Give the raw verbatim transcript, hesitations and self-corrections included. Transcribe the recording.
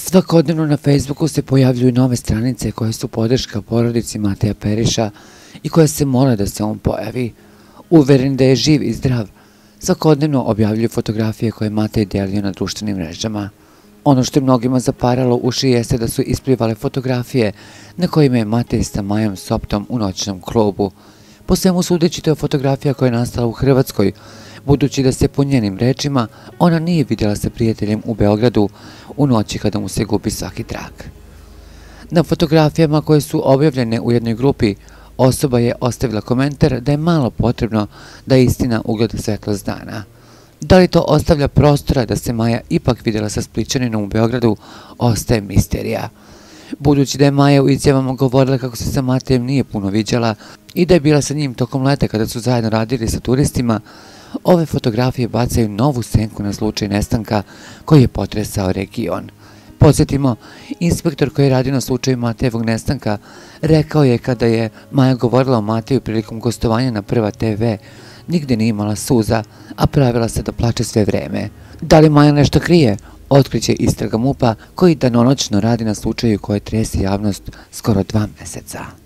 Svakodnevno na Facebooku se pojavljuju nove stranice koje su podrška porodici Mateja Periša i koje se mole da se on pojavi. Uveren da je živ i zdrav, svakodnevno objavljuju fotografije koje je Matej delio na društvenim mrežama. Ono što je mnogima zaparalo uši jeste da su isplivale fotografije na kojima je Matej sa Majom Soptom u noćnom klubu. Po svemu sudeći, to je fotografija koja je nastala u Hrvatskoj, budući da se po njenim rečima ona nije vidjela sa prijateljem u Beogradu u noći kada mu se gubi svaki trag. Na fotografijama koje su objavljene u jednoj grupi, osoba je ostavila komentar da je malo potrebno da istina ugleda svetlost dana. Da li to ostavlja prostora da se Maja ipak vidjela sa Splićaninom u Beogradu, ostaje misterija. Budući da je Maja u izjavama govorila kako se sa Matejem nije puno viđala i da je bila sa njim tokom leta kada su zajedno radili sa turistima, ove fotografije bacaju novu senku na slučaj nestanka koji je potresao region. Podsjetimo, inspektor koji je radio na slučaju Matejevog nestanka rekao je kada je Maja govorila o Mateju prilikom gostovanja na Prva te ve, nigde nije imala suza, a pravila se da plače sve vreme. Da li Maja nešto krije? Otkriće istraga MUP-a koji danonoćno radi na slučaju koje trese javnost skoro dva meseca.